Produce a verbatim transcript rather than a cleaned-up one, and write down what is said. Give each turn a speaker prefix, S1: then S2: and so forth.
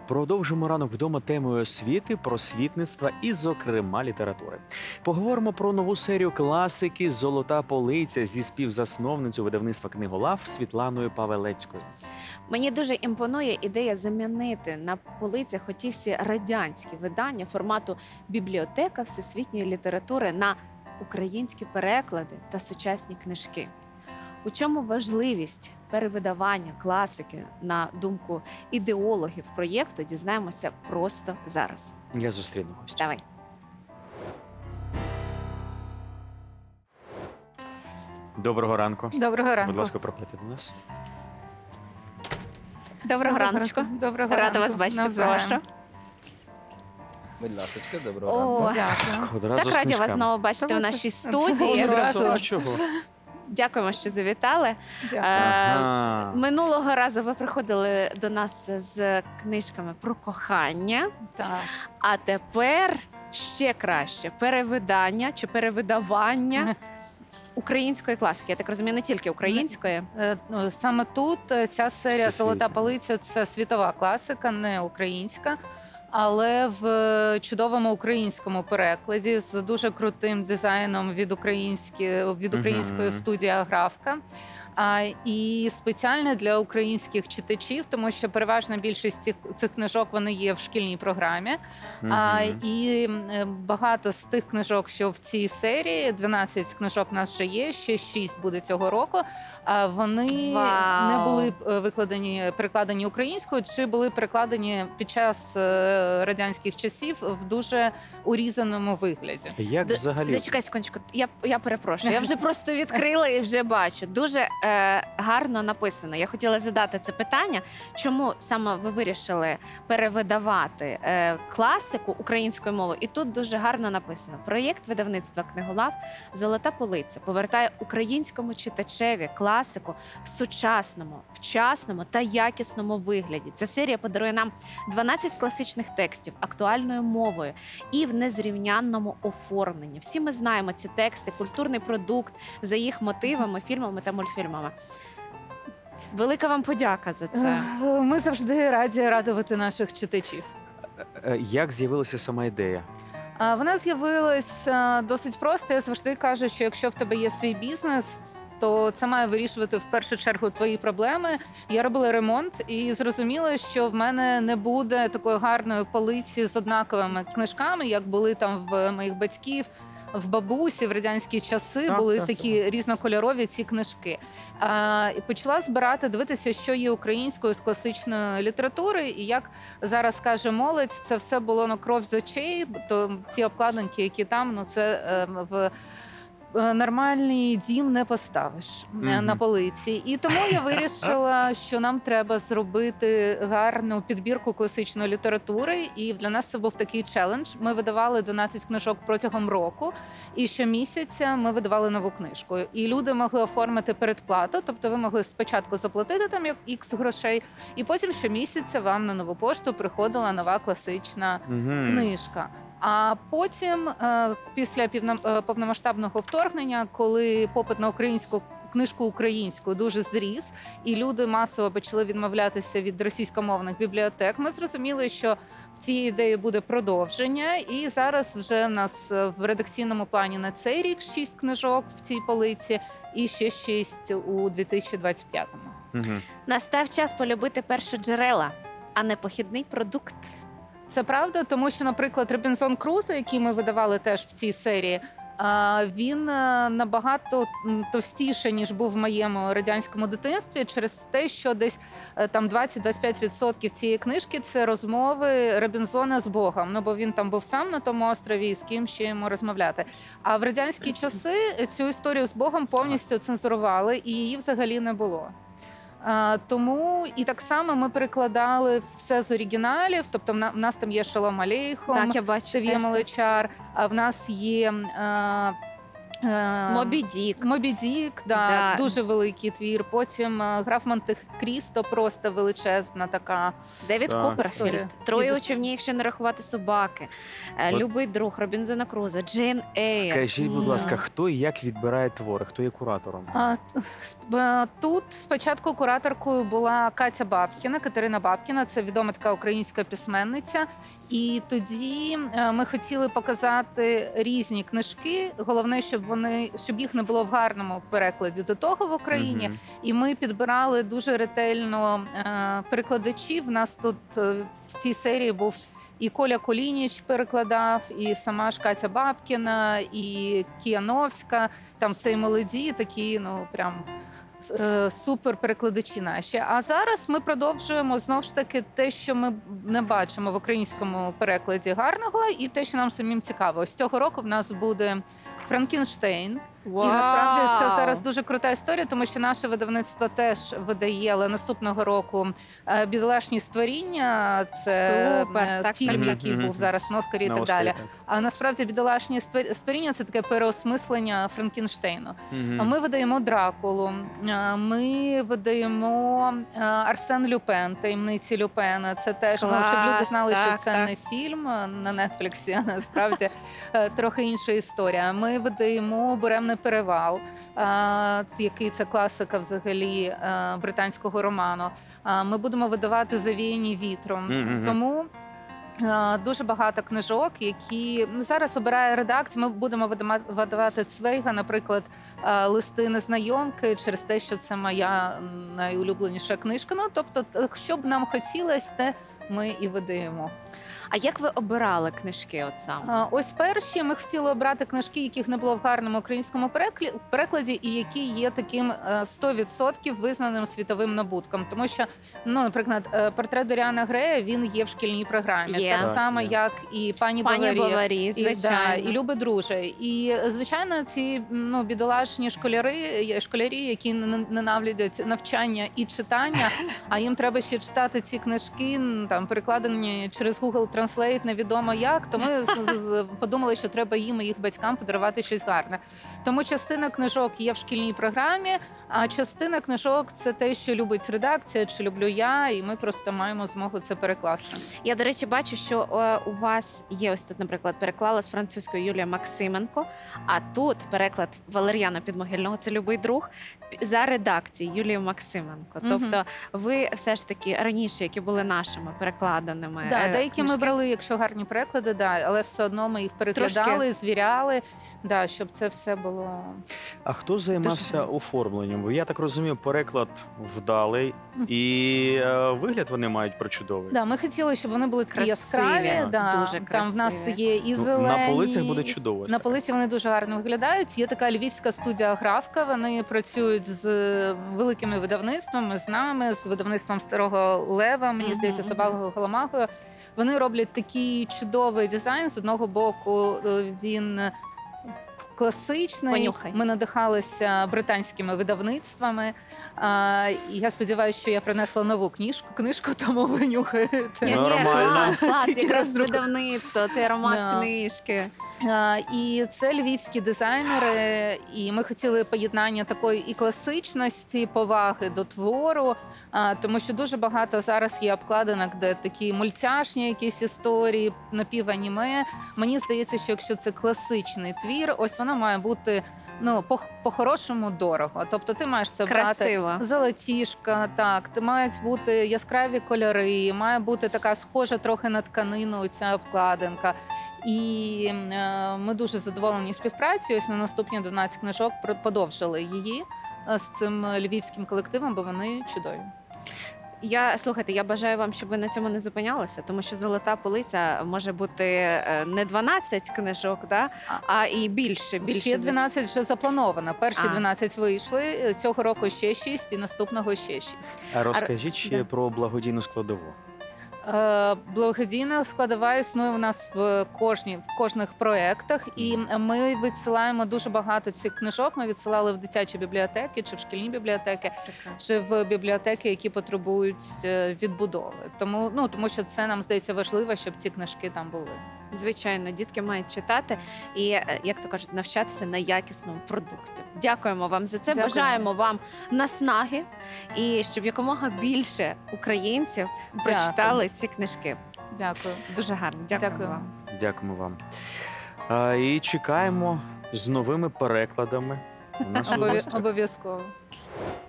S1: Продовжимо ранок вдома темою освіти, просвітництва і, зокрема, літератури. Поговоримо про нову серію класики «Золота полиця» зі співзасновницею видавництва «Книголав» Світланою Павелецькою.
S2: Мені дуже імпонує ідея замінити на полицях оті всі радянські видання формату бібліотека всесвітньої літератури на українські переклади та сучасні книжки. У чому важливість перевидавання класики, на думку ідеологів проєкту, дізнаємося просто зараз.
S1: Я зустріну гостя.
S2: Давай.
S1: Доброго ранку.
S3: Доброго ранку.
S1: Будь ласка, проходьте до нас.
S2: Доброго раночку.
S3: Доброго
S2: Рада
S3: ранку.
S2: вас бачити,
S3: Навзаєм.
S2: прошу.
S4: Будь ласочка, доброго
S2: О,
S4: ранку.
S3: Дякую.
S1: Одразу
S2: так
S1: з
S2: раді вас
S1: книжками.
S2: знову бачити в
S3: Давайте.
S2: нашій студії.
S3: Одразу.
S1: А чого?
S2: Дякуємо, що завітали.
S3: Дякую.
S2: Е,
S1: Ага.
S2: Минулого разу ви приходили до нас з книжками про кохання,
S3: Так.
S2: а тепер ще краще перевидання чи перевидавання української класики. Я так розумію, не тільки української.
S3: Е, ну, Саме тут е, ця серія
S1: Всесвітня.
S3: «Золота полиця» – це світова класика, не українська, але в е, чудовому українському перекладі з дуже крутим дизайном від, українські, від української
S1: Мгм.
S3: студії «Аграфка». А, і спеціально для українських читачів, тому що переважна більшість цих, цих книжок вони є в шкільній програмі. А,
S1: Мгм.
S3: і м, багато з тих книжок, що в цій серії, дванадцять книжок в нас вже є, ще шість буде цього року. А вони
S2: Вау.
S3: не були е, викладені, перекладені українською, чи були перекладені під час е, радянських часів в дуже урізаному вигляді.
S1: Як
S2: Д-
S1: взагалі?
S2: Зачекай секундочку, я, я перепрошую. Я вже просто відкрила і вже бачу. Дуже е, гарно написано. Я хотіла задати це питання, чому саме ви вирішили перевидавати е, класику українською мовою? І тут дуже гарно написано. Проєкт видавництва «Книголав» «Золота полиця» повертає українському читачеві класику в сучасному, вчасному та якісному вигляді. Ця серія подарує нам дванадцять класичних текстів актуальною мовою і в незрівнянному оформленні. Всі ми знаємо ці тексти, культурний продукт за їх мотивами, фільмами та мультфільмами. Велика вам подяка за це.
S3: Е, Ми завжди раді радувати наших читачів.
S1: Е, Як з'явилася сама ідея?
S3: А, Вона з'явилася досить просто. Я завжди кажу, що якщо в тебе є свій бізнес, то це має вирішувати в першу чергу твої проблеми. Я робила ремонт і зрозуміла, що в мене не буде такої гарної полиці з однаковими книжками, як були там в моїх батьків. В бабусі в радянські часи
S1: Так,
S3: були
S1: так,
S3: такі різнокольорові ці книжки. А, і почала збирати, дивитися, що є українською з класичної літератури, і як зараз каже молодь, це все було на кров з очей. То ці обкладинки, які там, ну це е, в е, нормальний дім не поставиш е,
S1: Мгм.
S3: на полиці. І тому я вирішила, що нам треба зробити гарну підбірку класичної літератури. І для нас це був такий челендж. Ми видавали дванадцять книжок протягом року, і щомісяця ми видавали нову книжку. І люди могли оформити передплату, тобто ви могли спочатку заплатити там як ікс грошей, і потім щомісяця вам на нову пошту приходила нова класична
S1: Мгм.
S3: книжка. А потім, е, після півно- е, повномасштабного вторгнення, коли попит на українську книжку українською дуже зріс, і люди масово почали відмовлятися від російськомовних бібліотек, ми зрозуміли, що в цій ідеї буде продовження. І зараз вже в нас е, в редакційному плані на цей рік шість книжок в цій полиці, і ще шість у дві тисячі двадцять п'ятому.
S1: Мгм.
S2: Настав час полюбити першоджерела, а не похідний продукт.
S3: Це правда, тому що, наприклад, Робінзон Крузо, який ми видавали теж в цій серії, а, він е, набагато м, товстіше, ніж був в моєму радянському дитинстві, через те, що десь е, там двадцять-двадцять п'ять відсотків цієї книжки – це розмови Робінзона з Богом. Ну, бо він там був сам на тому острові, і з ким ще йому розмовляти. А в радянські часи цю історію з Богом повністю цензурували, і її взагалі не було. А, тому і так само ми перекладали все з оригіналів. Тобто, в на- в нас там є Шолом Алейхом,
S2: Так, я бачу.
S3: Сев'є
S2: теж так.
S3: Маличар, а в нас є е, Е,
S2: Мобі Дік.
S3: Мобі Дік, да,
S2: Да.
S3: дуже великий твір. Потім е, граф Монте-Крісто, просто величезна така.
S2: Девід
S1: Так.
S2: Копперфільд,
S3: Історія.
S2: Троє
S3: І-
S2: у човні, якщо не рахувати собаки, е,
S1: От.
S2: Любий друг, Робінзона Крузо, Джейн Ейр.
S1: Скажіть, будь
S2: М.
S1: ласка, хто і як відбирає твори, хто є куратором?
S3: А, т- сп- е, тут спочатку кураторкою була Катя Бабкіна, Катерина Бабкіна, це відома така українська письменниця. І тоді е, ми хотіли показати різні книжки. Головне, щоб вони щоб їх не було в гарному перекладі до того в Україні.
S1: Мгм.
S3: І ми підбирали дуже ретельно е, перекладачів. У нас тут е, в цій серії був і Коля Колініч перекладав, і сама ж Катя Бабкіна, і Кіановська. Там цей молоді, такі, ну прям. е, Супер перекладачі наші. А зараз ми продовжуємо знову ж таки те, що ми не бачимо в українському перекладі гарного, і те, що нам самим цікаво. Ось цього року в нас буде Франкенштейн.
S2: Вау!
S3: І насправді це зараз дуже крута історія, тому що наше видавництво теж видає, але наступного року е, «Бідолашні створіння». Це
S2: Супер,
S3: е,
S2: так,
S3: фільм,
S1: так.
S3: який
S1: Мгм.
S3: був зараз на Оскарі і
S1: На
S3: так
S1: Оскарі,
S3: далі.
S1: так.
S3: А насправді «Бідолашні створ- створіння» це таке переосмислення Франкенштейну.
S1: Мгм.
S3: А Ми видаємо Дракулу, е, ми видаємо е, Арсен Люпен, таємниці Люпена. Це теж ну, щоб люди
S2: Клас,
S3: знали, що
S2: так,
S3: це
S2: так.
S3: не фільм е, на Нетфліксі, а насправді е, трохи інша історія. Ми видаємо Буремний перевал, е, який це класика взагалі е, британського роману. Е, Ми будемо видавати Завіяні вітром.
S1: Мгм.
S3: Тому. е, Дуже багато книжок, які ну, зараз обирає редакція. Ми будемо видама- видавати Цвейга, наприклад, е, листи незнайомки, через те, що це моя м, найулюбленіша книжка. Ну тобто, т- що б нам хотілося, те ми і видаємо.
S2: А як ви обирали книжки от саме?
S3: А, Ось перші ми хотіли обрати книжки, яких не було в гарному українському переклі- перекладі, і які є таким е, сто відсотків визнаним світовим набутком. Тому що, ну, наприклад, е, портрет Доріана Грея він є в шкільній програмі,
S2: Є.
S3: так
S1: Так,
S3: само,
S1: є.
S3: як і пані,
S2: Пані
S3: Баварі.
S2: Баварі,
S3: І,
S2: звичайно.
S3: да, і любить друже. І е, звичайно, ці ну бідолашні школяри, є школярі, які н- ненавидять навчання і читання, а їм треба ще читати ці книжки, н- там перекладені через Google Translate, невідомо як. То ми з- з- з- подумали, що треба їм і їх батькам подарувати щось гарне. Тому частина книжок є в шкільній програмі, а частина книжок це те, що любить редакція, чи люблю я, і ми просто маємо змогу це перекласти.
S2: Я, до речі, бачу, що е, у вас є ось тут, наприклад, переклала з французької Юлія Максименко, а тут переклад Валер'яна Підмогильного, це любий друг, п- за редакцією Юлії Максименко.
S3: Мгм.
S2: Тобто ви все ж таки раніше, які були нашими перекладеними.
S3: Да,
S2: е,
S3: деякі ми
S2: книжки.
S3: брали, якщо гарні переклади, да, але все одно ми їх переглядали, звіряли, да, щоб це все було.
S1: А хто займався
S2: гарно.
S1: оформленням? Бо я так розумію, переклад вдалий,
S3: Мгм.
S1: і е, вигляд вони мають причудовий.
S3: Да, ми хотіли, щоб вони були такі
S2: Красиві,
S3: яскраві. Да.
S2: дуже
S3: Там в нас
S2: красиві.
S3: є і
S1: Ну,
S3: зелені.
S1: на полицях буде чудово. ось
S3: На
S1: таке.
S3: полиці вони дуже гарно виглядають. Є така львівська студія Графка. Вони працюють з великими видавництвами, з нами, з видавництвом Старого Лева. Мені
S2: Мгм,
S3: здається,
S2: мгм.
S3: Собакою Голомахою. Вони роблять такий чудовий дизайн. З одного боку е, він класичний.
S2: Понюхай.
S3: Ми надихалися британськими видавництвами. А, і я сподіваюся, що я принесла нову книжку, книжку, тому ви нюхаєте.
S2: Ні, ні,
S1: Нормально.
S2: клас, клас,
S3: Тільки
S2: якраз
S3: роздрук-
S2: видавництво, цей аромат
S3: Да.
S2: книжки.
S3: А, І це львівські дизайнери, і ми хотіли поєднання такої і класичності, поваги до твору, а, тому що дуже багато зараз є обкладинок, де такі мультяшні якісь історії, напіваніме. Мені здається, що якщо це класичний твір, ось воно має бути ну по- по-хорошому дорого. Тобто ти маєш це брати.
S2: Красиво.
S3: Золотішка, так, ти мають бути яскраві кольори, має бути така схожа трохи на тканину ця обкладинка. І е, ми дуже задоволені співпрацею. Ось на наступні дванадцять книжок про- подовжили її е, з цим львівським колективом, бо вони чудові.
S2: Я слухайте, я бажаю вам, щоб ви на цьому не зупинялися, тому що золота полиця може бути е, не дванадцять книжок, да, а і більше. більше
S3: Ще дванадцять вже заплановано. Перші
S2: А.
S3: дванадцять вийшли. Цього року ще шість, і наступного ще шість.
S1: А розкажіть ще
S2: да.
S1: про благодійну складову.
S3: Е, Благодійна складова існує у нас в кожній в кожних проєктах, і ми відсилаємо дуже багато цих книжок. Ми відсилали в дитячі бібліотеки, чи в шкільні бібліотеки, чи в бібліотеки, які потребують е, відбудови. Тому ну тому що це нам здається важливо, щоб ці книжки там були.
S2: Звичайно, дітки мають читати і, е, як то кажуть, навчатися на якісному продукті. Дякуємо вам за це.
S3: Дякуємо.
S2: Бажаємо вам наснаги і щоб якомога більше українців прочитали ці книжки.
S3: Дякую.
S2: Дуже гарно. Дякуємо
S3: Дякую.
S2: вам.
S1: Дякуємо вам. А, і чекаємо з новими перекладами. у нашої
S3: Обов'я-
S1: гості.
S3: Обов'язково.